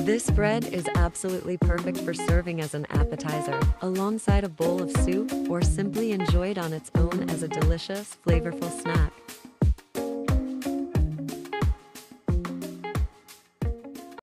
This bread is absolutely perfect for serving as an appetizer, alongside a bowl of soup, or simply enjoyed on its own as a delicious, flavorful snack.